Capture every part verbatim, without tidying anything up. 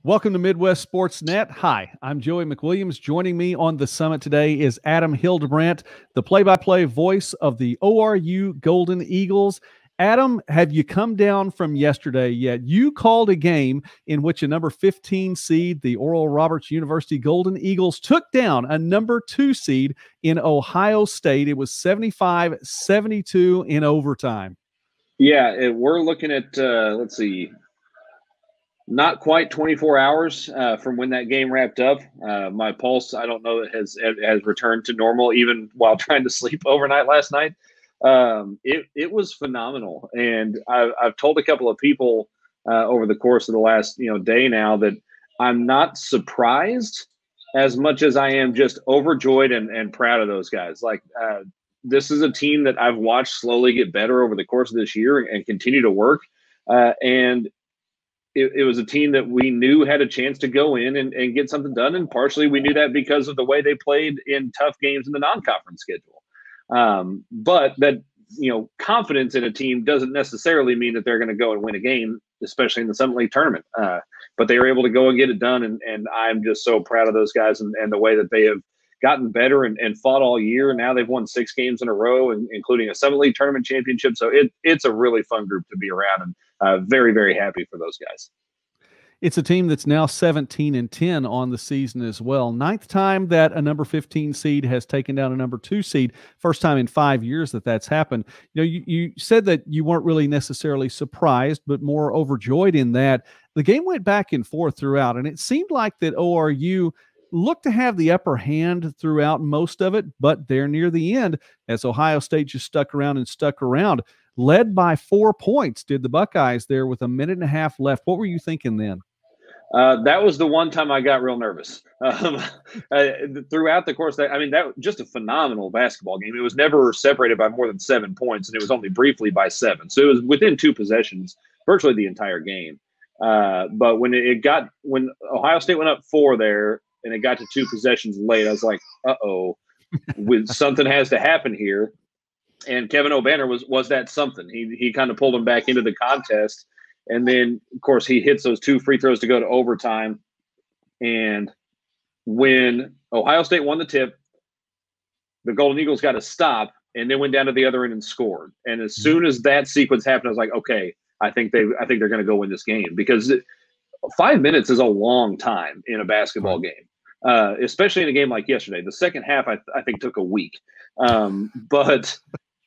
Welcome to Midwest Sports Net. Hi, I'm Joey McWilliams. Joining me on the summit today is Adam Hildebrandt, the play-by-play voice of the O R U Golden Eagles. Adam, have you come down from yesterday yet? You called a game in which a number fifteen seed, the Oral Roberts University Golden Eagles, took down a number two seed in Ohio State. It was seventy-five seventy-two in overtime. Yeah, it, we're looking at, uh, let's see, not quite twenty-four hours uh, from when that game wrapped up. Uh, my pulse, I don't know, has has returned to normal even while trying to sleep overnight last night. Um, it it was phenomenal, and I've, I've told a couple of people uh, over the course of the last you know day now that I'm not surprised as much as I am just overjoyed and, and proud of those guys. Like uh, this is a team that I've watched slowly get better over the course of this year and continue to work, uh, and It, it was a team that we knew had a chance to go in and, and get something done. And partially we knew that because of the way they played in tough games in the non-conference schedule. Um, but that, you know, confidence in a team doesn't necessarily mean that they're going to go and win a game, especially in the Summit League tournament. Uh, but they were able to go and get it done. And, and I'm just so proud of those guys and, and the way that they have gotten better and, and fought all year. And now they've won six games in a row, and, including a Summit League tournament championship. So it, it's a really fun group to be around, and uh, very, very happy for those guys. It's a team that's now seventeen and ten on the season as well. Ninth time that a number fifteen seed has taken down a number two seed. First time in five years that that's happened. You know, you, you said that you weren't really necessarily surprised, but more overjoyed in that. The game went back and forth throughout, and it seemed like that O R U looked to have the upper hand throughout most of it, but there near the end, as Ohio State just stuck around and stuck around, led by four points, did the Buckeyes there with a minute and a half left. What were you thinking then? Uh, that was the one time I got real nervous. Um, uh, throughout the course, that, I mean, that was just a phenomenal basketball game. It was never separated by more than seven points, and it was only briefly by seven. So it was within two possessions, virtually the entire game. Uh, but when it got, when Ohio State went up four there, and it got to two possessions late, I was like, uh-oh, with something has to happen here. And Kevin Obanor was was that something. He he kind of pulled him back into the contest. And then, of course, he hits those two free throws to go to overtime. And when Ohio State won the tip, the Golden Eagles got to stop and then went down to the other end and scored. And as soon as that sequence happened, I was like, okay, I think they I think they're going to go win this game, because it, five minutes is a long time in a basketball game. Uh, especially in a game like yesterday. The second half, I, I think, took a week. Um, but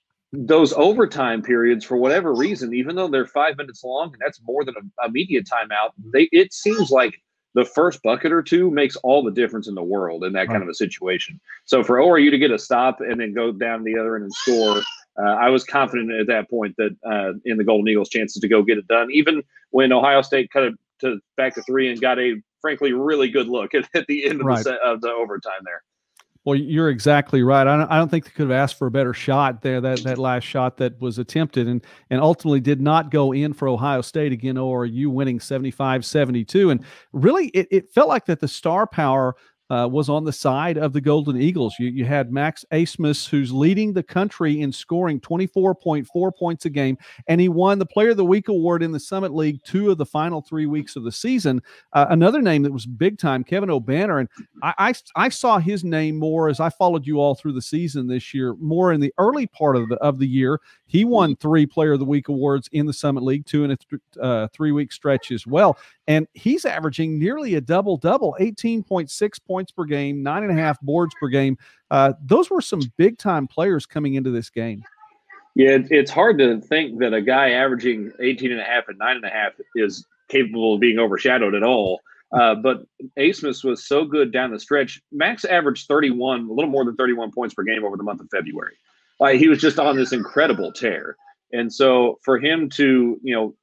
those overtime periods, for whatever reason, even though they're five minutes long, and that's more than a, a media timeout, they it seems like the first bucket or two makes all the difference in the world in that kind of a situation. So for O R U to get a stop and then go down the other end and score, uh, I was confident at that point that uh, in the Golden Eagles' chances to go get it done, even when Ohio State cut it to back to three and got a frankly really good look at, at the end of, right. the set, of the overtime there. Well, you're exactly right. I don't, I don't think they could have asked for a better shot there, that, that last shot that was attempted and, and ultimately did not go in for Ohio State. Again, O R U winning seventy-five seventy-two. And really, it, it felt like that the star power Uh, was on the side of the Golden Eagles. You, you had Max Abmas, who's leading the country in scoring twenty-four point four points a game, and he won the Player of the Week award in the Summit League two of the final three weeks of the season. Uh, another name that was big time, Kevin Obanor, and I, I, I saw his name more as I followed you all through the season this year, more in the early part of the of the year. He won three Player of the Week awards in the Summit League, two in a th- uh, three-week stretch as well. And he's averaging nearly a double-double, eighteen point six points per game, nine and a half boards per game. Uh, those were some big-time players coming into this game. Yeah, it's hard to think that a guy averaging eighteen and a half and nine and a half is capable of being overshadowed at all. Uh, but Abmas was so good down the stretch. Max averaged thirty-one, a little more than thirty-one points per game over the month of February. Uh, he was just on this incredible tear. And so for him to, you know,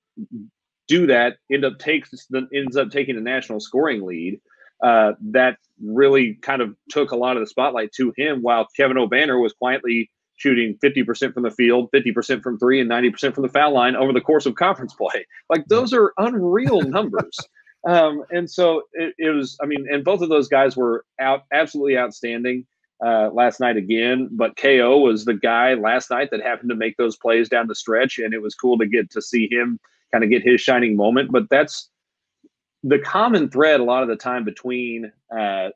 do that, end up takes ends up taking the national scoring lead, uh, that really kind of took a lot of the spotlight to him, while Kevin Obanor was quietly shooting fifty percent from the field, fifty percent from three, and ninety percent from the foul line over the course of conference play. Like, those are unreal numbers. Um, and so it, it was, I mean, and both of those guys were out absolutely outstanding uh, last night again. But K O was the guy last night that happened to make those plays down the stretch, and it was cool to get to see him kind of get his shining moment. But that's the common thread a lot of the time between uh,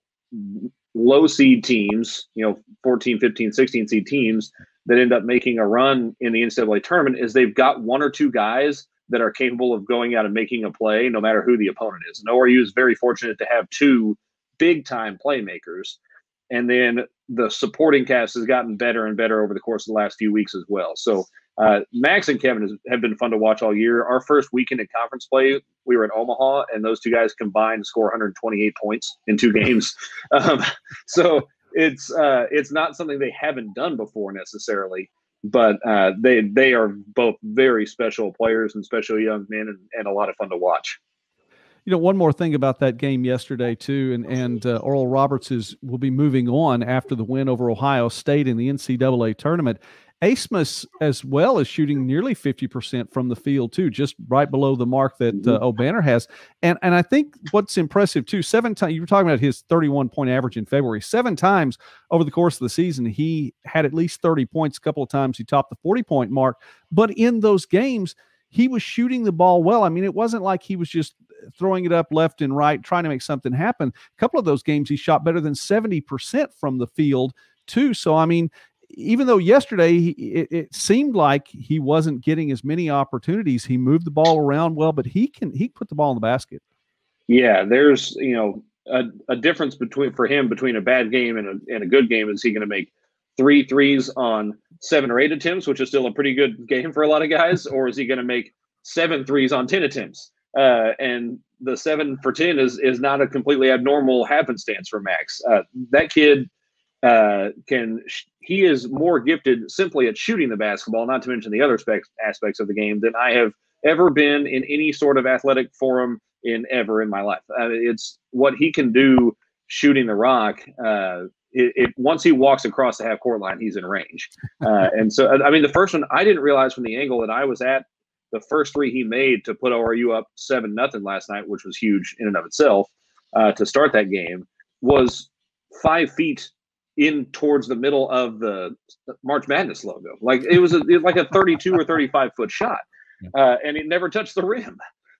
low seed teams, you know, fourteen, fifteen, sixteen seed teams that end up making a run in the N C double A tournament is they've got one or two guys that are capable of going out and making a play no matter who the opponent is. And O R U is very fortunate to have two big-time playmakers. And then the supporting cast has gotten better and better over the course of the last few weeks as well. So uh, Max and Kevin has, have been fun to watch all year. Our first weekend in conference play, we were in Omaha, and those two guys combined to score one hundred twenty-eight points in two games. Um, so it's uh, it's not something they haven't done before necessarily, but uh, they they are both very special players and special young men, and, and a lot of fun to watch. You know, one more thing about that game yesterday too, and and uh, Oral Roberts is will be moving on after the win over Ohio State in the N C double A tournament. Abmas as well is shooting nearly fifty percent from the field too, just right below the mark that uh, Obanor has. And and I think what's impressive too, seven times you were talking about his thirty-one point average in February. Seven times over the course of the season, he had at least thirty points. A couple of times he topped the forty point mark. But in those games, he was shooting the ball well. I mean, it wasn't like he was just throwing it up left and right, trying to make something happen. A couple of those games, he shot better than seventy percent from the field too. So, I mean, even though yesterday he, it, it seemed like he wasn't getting as many opportunities, he moved the ball around well, but he can, he put the ball in the basket. Yeah. There's, you know, a, a difference between, for him, between a bad game and a, and a good game. Is he going to make three threes on seven or eight attempts, which is still a pretty good game for a lot of guys, or is he going to make seven threes on ten attempts? Uh, and the seven for ten is is not a completely abnormal happenstance for Max. Uh, that kid uh, can he is more gifted simply at shooting the basketball, not to mention the other aspects aspects of the game, than I have ever been in any sort of athletic forum in ever in my life. Uh, it's what he can do shooting the rock. Uh, It, it once he walks across the half court line, he's in range. Uh, and so, I mean, the first one, I didn't realize from the angle that I was at, the first three he made to put O R U up seven nothing last night, which was huge in and of itself, uh, to start that game, was five feet in towards the middle of the March Madness logo. Like it was, a, it was like a thirty-two or thirty-five foot shot, uh, and it never touched the rim.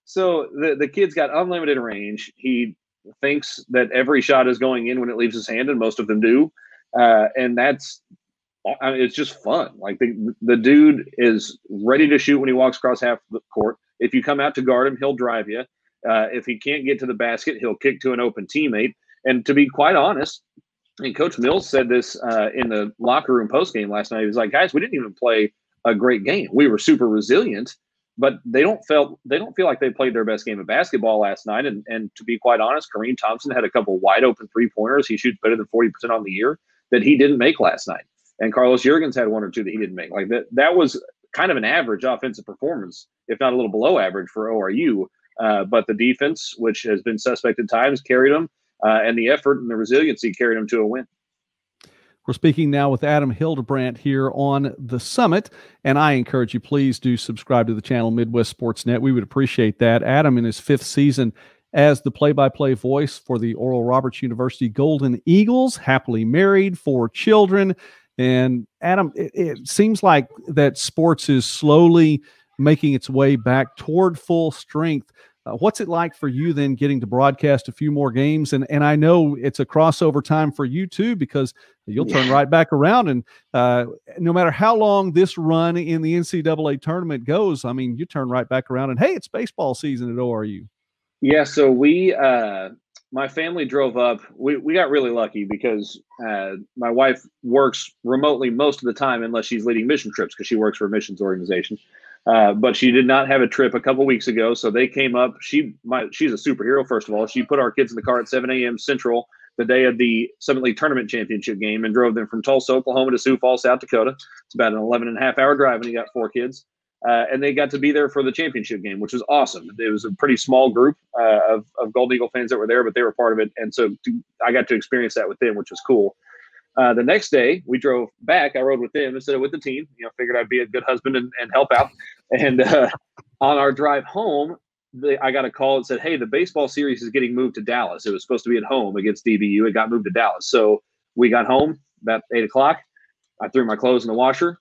So the the kid's got unlimited range. He thinks that every shot is going in when it leaves his hand, and most of them do. Uh, and that's, I mean, it's just fun. Like the, the dude is ready to shoot when he walks across half the court. If you come out to guard him, he'll drive you. Uh, if he can't get to the basket, he'll kick to an open teammate. And to be quite honest, I mean, Coach Mills said this uh, in the locker room postgame last night. He was like, guys, we didn't even play a great game. We were super resilient, but they don't felt they don't feel like they played their best game of basketball last night. And and to be quite honest, Kareem Thompson had a couple wide open three pointers. He shoots better than forty percent on the year that he didn't make last night. And Carlos Jurgens had one or two that he didn't make. Like that that was kind of an average offensive performance, if not a little below average for O R U. Uh, but the defense, which has been suspect at times, carried them, uh, and the effort and the resiliency carried them to a win. We're speaking now with Adam Hildebrandt here on the Summit, and I encourage you, please do subscribe to the channel Midwest Sports Net. We would appreciate that. Adam, in his fifth season as the play-by-play voice for the Oral Roberts University Golden Eagles, happily married, four children. And Adam, it, it seems like that sports is slowly making its way back toward full strength. Uh, what's it like for you then getting to broadcast a few more games? And and I know it's a crossover time for you too, because you'll turn yeah. right back around. And uh, no matter how long this run in the N C double A tournament goes, I mean, you turn right back around and, hey, it's baseball season at O R U. Yeah, so we, uh, my family drove up. We, we got really lucky because uh, my wife works remotely most of the time unless she's leading mission trips because she works for a missions organization. Uh, but she did not have a trip a couple weeks ago, so they came up. She, my, she's a superhero. First of all, she put our kids in the car at seven a.m. Central the day of the Summit League Tournament Championship game and drove them from Tulsa, Oklahoma, to Sioux Falls, South Dakota. It's about an eleven and a half hour drive, and you got four kids, uh, and they got to be there for the championship game, which was awesome. It was a pretty small group uh, of of Golden Eagle fans that were there, but they were part of it, and so to, I got to experience that with them, which was cool. Uh, the next day, we drove back. I rode with them instead of with the team. You know, figured I'd be a good husband and, and help out. And uh, on our drive home, the, I got a call that said, hey, the baseball series is getting moved to Dallas. It was supposed to be at home against D B U. It got moved to Dallas. So we got home about eight o'clock. I threw my clothes in the washer,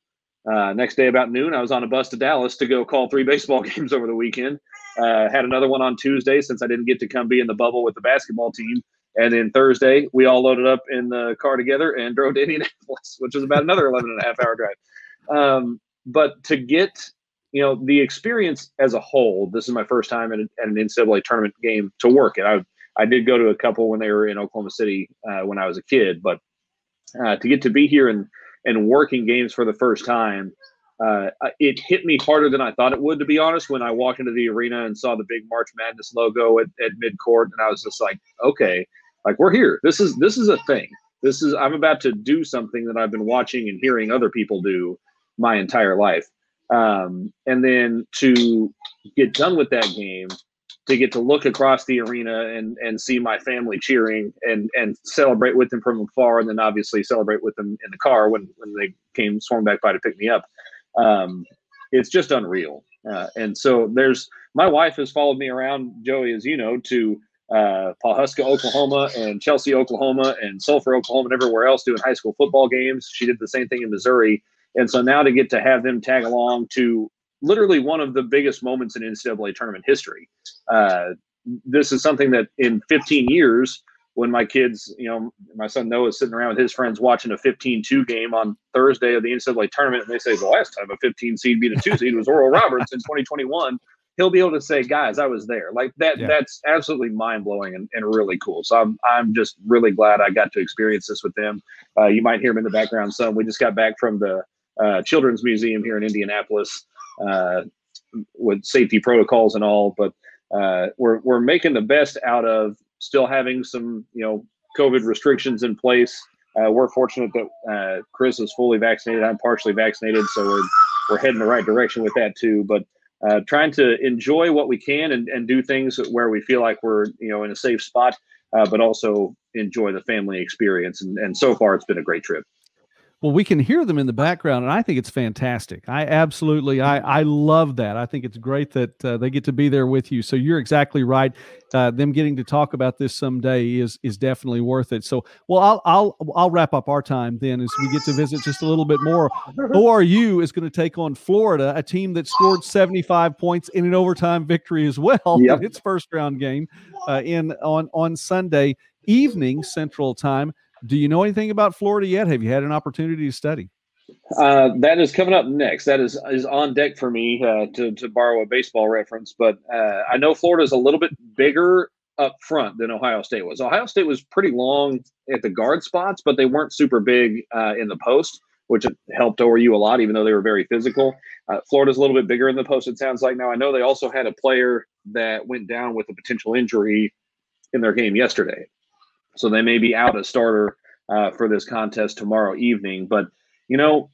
Uh, next day about noon, I was on a bus to Dallas to go call three baseball games over the weekend. Uh, had another one on Tuesday since I didn't get to come be in the bubble with the basketball team. And then Thursday, we all loaded up in the car together and drove to Indianapolis, which was about another eleven and a half hour drive. Um, but to get, you know, the experience as a whole, this is my first time at, a, at an N C double A tournament game to work. And I, I did go to a couple when they were in Oklahoma City uh, when I was a kid, but uh, to get to be here and, and working games for the first time, uh, it hit me harder than I thought it would, to be honest, when I walked into the arena and saw the big March Madness logo at, at midcourt. And I was just like, okay, like we're here. This is, this is a thing. This is, I'm about to do something that I've been watching and hearing other people do my entire life. Um, and then to get done with that game, to get to look across the arena and, and see my family cheering and, and celebrate with them from afar, and then obviously celebrate with them in the car when, when they came swung back by to pick me up. Um, it's just unreal. Uh, and so there's, my wife has followed me around, Joey, as you know, to uh, Pawhuska, Oklahoma, and Chelsea, Oklahoma, and Sulphur, Oklahoma, and everywhere else doing high school football games. She did the same thing in Missouri. And so now to get to have them tag along to literally one of the biggest moments in N C double A tournament history. Uh, this is something that in fifteen years, when my kids, you know, my son Noah is sitting around with his friends watching a fifteen two game on Thursday of the N C double A tournament, and they say the last time a fifteen seed beat a two seed was Oral Roberts in twenty twenty-one. He'll be able to say, guys, I was there. Like that, yeah. That's absolutely mind blowing and, and really cool. So I'm, I'm just really glad I got to experience this with them. Uh, you might hear them in the background some. We just got back from the uh, Children's Museum here in Indianapolis uh, with safety protocols and all, but uh, we're, we're making the best out of still having some, you know, COVID restrictions in place. Uh, we're fortunate that uh, Chris is fully vaccinated. I'm partially vaccinated, so we're, we're heading the right direction with that too. But Uh, trying to enjoy what we can and, and do things where we feel like we're, you know, in a safe spot, uh, but also enjoy the family experience. And, and so far, it's been a great trip. Well, we can hear them in the background, and I think it's fantastic. I absolutely, I, I love that. I think it's great that uh, they get to be there with you. So you're exactly right. Uh, them getting to talk about this someday is is definitely worth it. So, well, I'll I'll I'll wrap up our time then as we get to visit just a little bit more. O R U is going to take on Florida, a team that scored seventy-five points in an overtime victory as well yep. in its first round game uh, in on on Sunday evening Central Time. Do you know anything about Florida yet? Have you had an opportunity to study? Uh, that is coming up next. That is is on deck for me uh, to to borrow a baseball reference. But uh, I know Florida is a little bit bigger up front than Ohio State was. Ohio State was pretty long at the guard spots, but they weren't super big uh, in the post, which helped O R U a lot, even though they were very physical. Uh, Florida's a little bit bigger in the post, it sounds like. Now, I know they also had a player that went down with a potential injury in their game yesterday. So they may be out a starter uh, for this contest tomorrow evening. But, you know,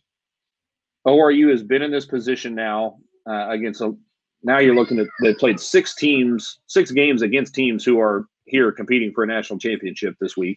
O R U has been in this position now uh, against a – now you're looking at – they played six teams, six games against teams who are here competing for a national championship this week.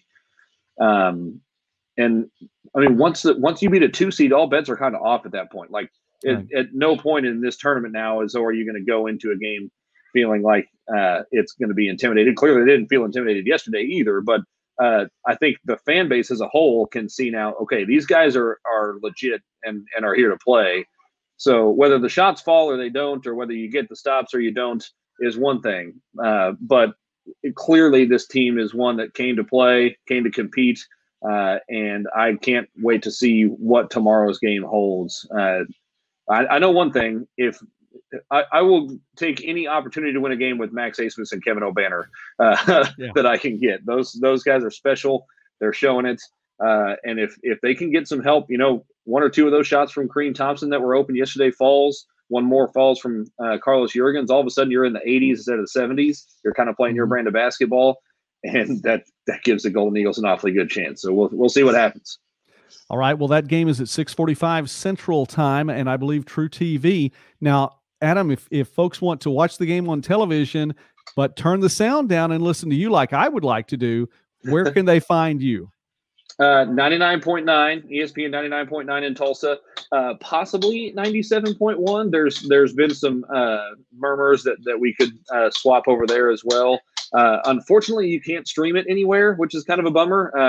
Um, and, I mean, once the, once you beat a two seed, all bets are kind of off at that point. Like, right. at, at no point in this tournament now is O R U going to go into a game feeling like uh, it's going to be intimidated. Clearly, they didn't feel intimidated yesterday either, but – Uh, I think the fan base as a whole can see now, okay, these guys are are legit and, and are here to play. So whether the shots fall or they don't, or whether you get the stops or you don't, is one thing. Uh, but it, clearly this team is one that came to play, came to compete, uh, and I can't wait to see what tomorrow's game holds. Uh, I, I know one thing. If I, I will take any opportunity to win a game with Max Abmas and Kevin Obanor uh, yeah. that I can get. Those those guys are special. They're showing it. Uh, and if if they can get some help, you know, one or two of those shots from Kareem Thompson that were open yesterday falls, one more falls from uh, Carlos Jurgens, all of a sudden you're in the eighties instead of the seventies. You're kind of playing mm-hmm. your brand of basketball, and that that gives the Golden Eagles an awfully good chance. So we'll we'll see what happens. All right. Well, that game is at six forty-five Central Time, and I believe True T V. Now, Adam, if, if folks want to watch the game on television, but turn the sound down and listen to you like I would like to do, where can they find you? Uh, ninety-nine point nine, E S P N ninety-nine point nine in Tulsa, uh, possibly ninety-seven point one. There's There's been some uh, murmurs that, that we could uh, swap over there as well. Uh, unfortunately, you can't stream it anywhere, which is kind of a bummer. Uh,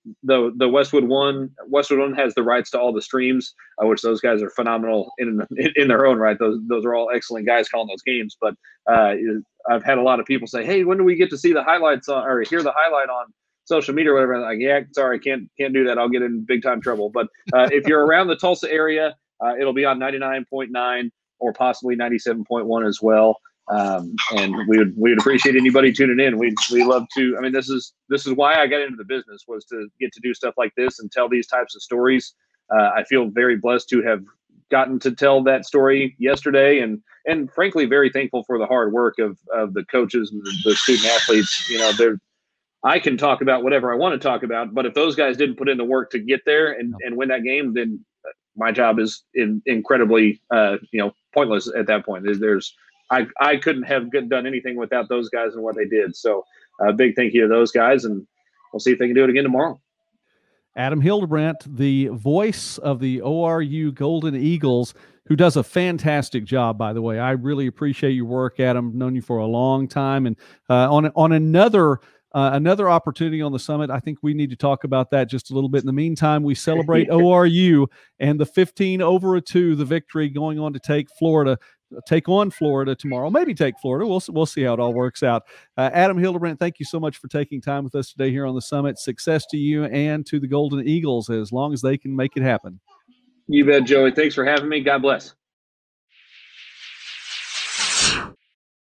the the Westwood One Westwood One has the rights to all the streams, uh, which those guys are phenomenal in, in in their own right. Those those are all excellent guys calling those games. But uh, I've had a lot of people say, "Hey, when do we get to see the highlights on, or hear the highlight on social media or whatever?" I'm like, yeah, sorry, can't can't do that. I'll get in big time trouble. But uh, if you're around the Tulsa area, uh, it'll be on ninety-nine point nine or possibly ninety-seven point one as well. Um, and we would we would appreciate anybody tuning in. We we love to. I mean, this is this is why I got into the business, was to get to do stuff like this and tell these types of stories. Uh, I feel very blessed to have gotten to tell that story yesterday, and and frankly, very thankful for the hard work of of the coaches and the, the student athletes. You know, they're I can talk about whatever I want to talk about, but if those guys didn't put in the work to get there and, and win that game, then my job is in, incredibly, uh, you know, pointless at that point. There's, there's I, I couldn't have done anything without those guys and what they did. So a uh, big thank you to those guys, and we'll see if they can do it again tomorrow. Adam Hildebrandt, the voice of the O R U Golden Eagles, who does a fantastic job, by the way. I really appreciate your work, Adam. Known you for a long time. And uh, on, on another uh, another opportunity on the summit, I think we need to talk about that just a little bit. In the meantime, we celebrate O R U and the fifteen over a two, the victory, going on to take Florida take on Florida tomorrow, maybe take Florida. We'll, we'll see how it all works out. Uh, Adam Hildebrandt, thank you so much for taking time with us today here on the summit. Success to you and to the Golden Eagles as long as they can make it happen. You bet, Joey. Thanks for having me. God bless.